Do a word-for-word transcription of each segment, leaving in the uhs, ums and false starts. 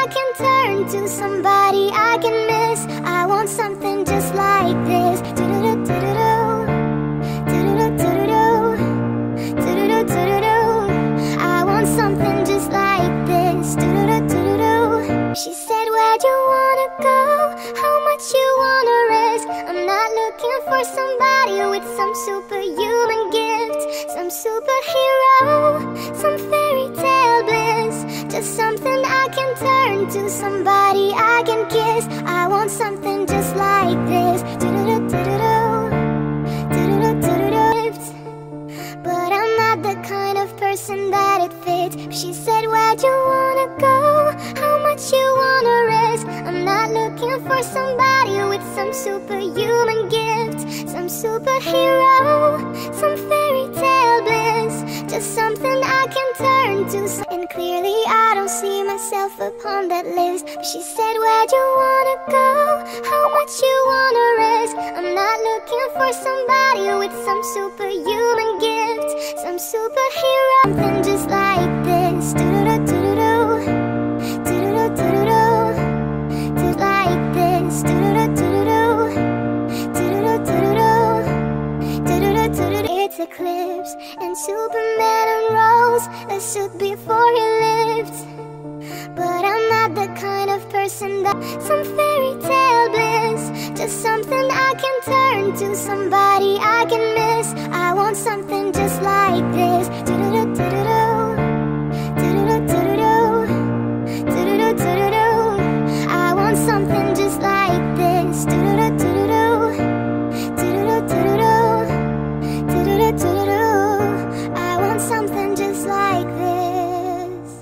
I can turn to, somebody I can miss. I want something just like this. Do-do-do, do-do-do. Do-do-do, do-do-do. Do-do-do, do-do-do. I want something just like this. Do-do-do, do-do-do. She said, where'd you wanna go? How much you wanna risk? I'm not looking for somebody with some superhuman gift, some superhero, some fairy tale bliss. Just something I can turn to, somebody I can kiss. I want something just like this. Do-do-do, do-do-do. Do-do-do, do-do-do. But I'm not the kind of person that it fits. She said, where'd you wanna go? How much you wanna risk? I'm not looking for somebody with some superhuman gift, some superhero, some fairy tale bliss. Just something I can turn to, and clearly I don't see myself upon that list. She said, where'd you wanna go? How much you wanna risk? I'm not looking for somebody with some superhuman gift, some superhero, something just like this. Do-do-do, do-do-do. Do-do-do, do-do-do. Just like this. Do-do-do, do-do-do. Do-do-do, do-do-do. Do-do-do, do-do-do. It's eclipse and Superman unrolls a suit before he lived. But I'm not the kind of person that some fairy tale bliss. Just something I can turn to, somebody I can miss. I want something just like this. Do-do-do, do-do-do. Do-do-do, do-do-do. Do-do-do, do-do-do. I want something just like this. Do-do-do, do-do-do. Do-do-do, do-do-do. Do-do-do, do-do-do. I want something just like this.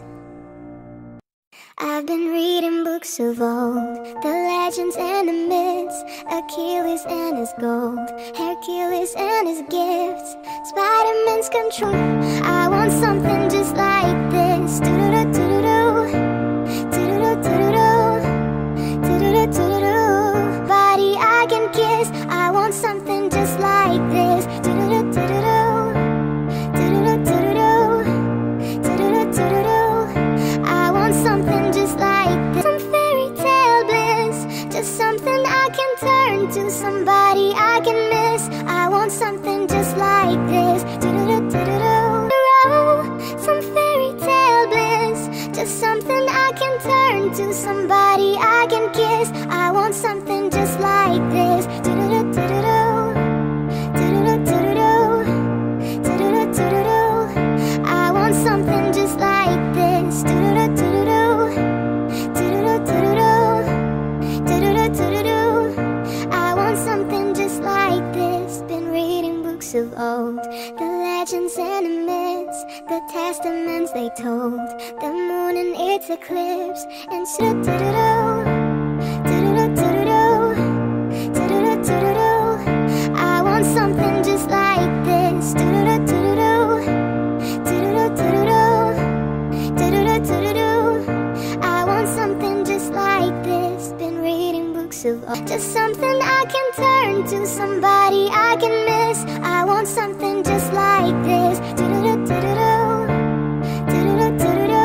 I've been reading books of old, the legends and the myths, Achilles and his gold, Hercules and his gifts, Spider-Man's control. I want something just like this. Do-do-do, do-do-do. Do-do-do, do-do-do. Do-do-do, do-do-do. Body I can kiss. I want something just like this. Do-do-do, do-do-do. Do-do-do, do-do-do. Do-do-do, do-do-do. I want something just like this. Some fairy tale bliss. Just something I can turn to, somebody I can miss. I want something just like this. Do-do-do, do-do-do. Some fairy tale bliss. Just something I can turn to, somebody I can kiss. I want something just like this. Do-do-do, do-do-do. Do-do-do, do-do-do. Do-do-do, do-do-do. I want something just like this. Do-do-do, do-do-do. Do-do-do, do-do-do. Do-do-do, do-do-do. I want something just like this. Been reading books of old, the legends and the myths, the testaments they told, the moon and its eclipse, and so do-do-do. Do-do-do, do-do-do. Do-do-do, do-do-do. I want something just like this. Do-do-do, do-do-do. Do-do-do, do-do-do. Do-do-do, do-do-do. I want something just like this. Been reading books of old, just something I can turn to, somebody I can miss. I want something just like this. Do-do-do, do-do-do. Do-do-do,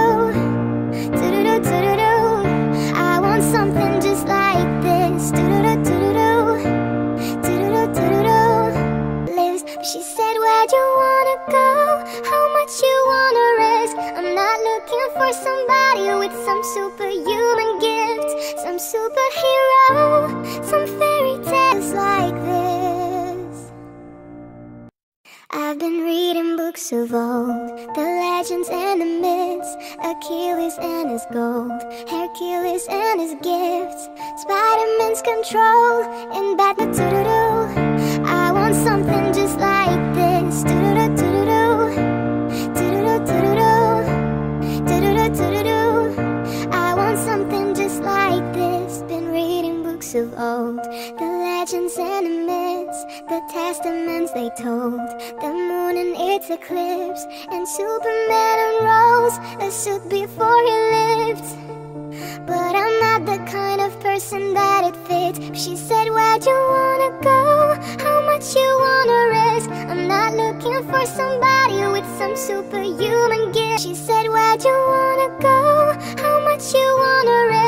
do-do-do. Do-do-do, do-do-do. I want something just like this. Do-do-do, do-do-do. Do-do-do, do-do-do. Lives, she said, where'd you wanna go? How much you wanna risk? I'm not looking for somebody with some superhuman gift, some superhero, some fairy tales like this. I've been reading books of old, the legends and the myths, Achilles and his gold, Hercules and his gifts, Spider-Man's control, and Batman. Do-do-do. I want something just like this. Do-do-do, do-do-do. Do-do-do, do-do-do. Do-do-do, do-do-do. I want something just like this. Been reading books of old, the legends and the myths, the testaments they told, the moon and its eclipse, and Superman unrolls a suit before he lived. But I'm not the kind of person that it fits. She said, where'd you wanna go? How much you wanna risk? I'm not looking for somebody with some superhuman gift. She said, where'd you wanna go? How much you wanna risk?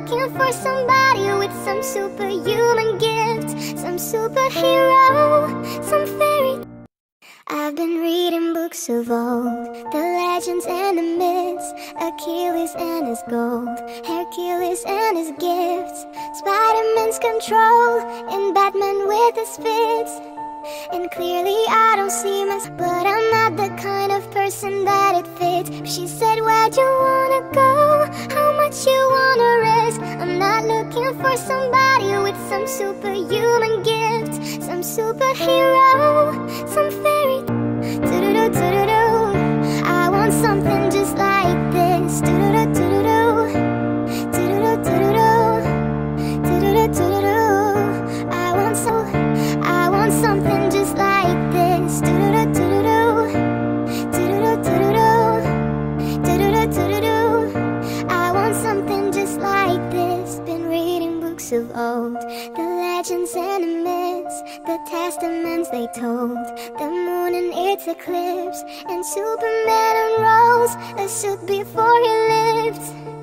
looking for somebody with some superhuman gift, some superhero, some fairy. I've been reading books of old, the legends and the myths, Achilles and his gold, Hercules and his gifts, Spider-Man's control, and Batman with his fits. And clearly I don't see myself, but I'm not the kind of person that it fits. She said, where'd you wanna go? How much you wanna risk? I'm not looking for somebody with some superhuman gift, some superhero, some fairy. Do-do-do, do-do-do. I want something just like this. Do-do-do, do-do-do. Do-do-do, do-do-do. Do-do-do, do-do-do. I want so, I want something just like this. Do-do-do, do-do-do. Do-do-do, do-do-do. Do-do-do, do-do-do. I want something just like this. Been reading books of old, the legends and the myths, the testaments they told, the moon in its eclipse, and Superman unrolls a suit before he lived.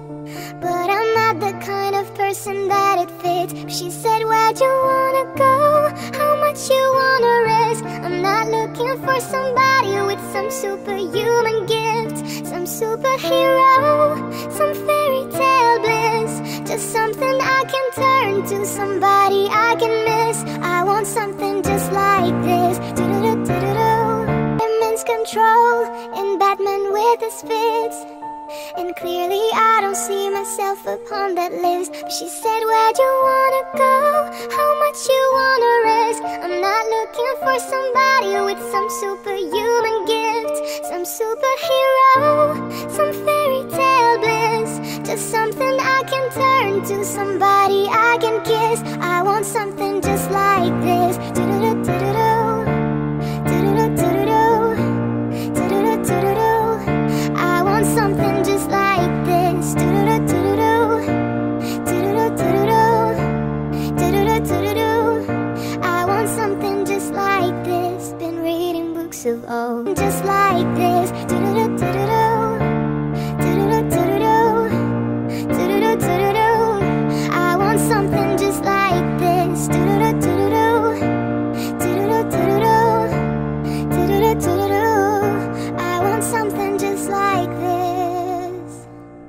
But I'm not the kind of person that it fits. She said, where'd you wanna go? How much you wanna risk? I'm not looking for somebody with some superhuman gift, some superhero, some fairy tale bliss, just something I can turn to, somebody I can miss. I want something just like this. Do-do-do, do-do-do. Batman's control, and Batman with his fits. And clearly I don't see myself upon that list. She said, where'd you wanna go? How much you wanna risk? I'm not looking for somebody with some superhuman gift, some superhero, some fairy tale bliss, just something I can turn to, somebody I can kiss. I want something just like this. Do-do-do, do-do-do. Do-do-do, do-do-do. Do-do-do, do-do-do. I want something just like this. Do-do-do, do-do-do. Do-do-do, do-do-do. Do-do-do, do-do-do. I want something just like this. Been reading books of old, just like this. Do-do-do, do-do-do. Do-do-do, do-do-do. Do-do-do, do-do-do. I want something just like this. Do-do-do, do-do-do. Do-do-do, do-do-do. Do-do-do, do-do-do. I want something just like this.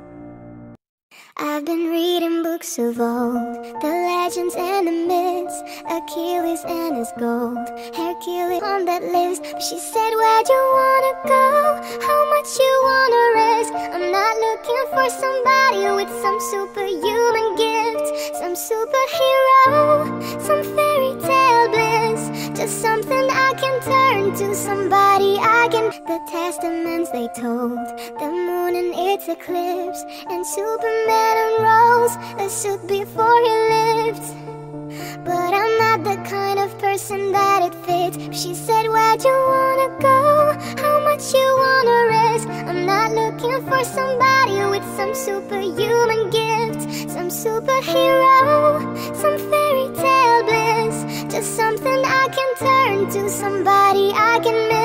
I've been reading books of old, the legends and the myths, Achilles and his gold, Hercules on that list. She said, where'd you wanna go? How much you wanna risk? I'm not looking for somebody with some superhuman gift, some superhero, some fairy tale bliss, just something I can turn to, somebody I can. The testaments they told, the moon in its eclipse, and Superman unrolls a suit before he lived. But I'm not the kind of person that it fits. She said, where'd you wanna go? How much you wanna risk? I'm not looking for somebody with some superhuman gift, some superhero, some fairy tale bliss, just something I can turn to, somebody I can miss.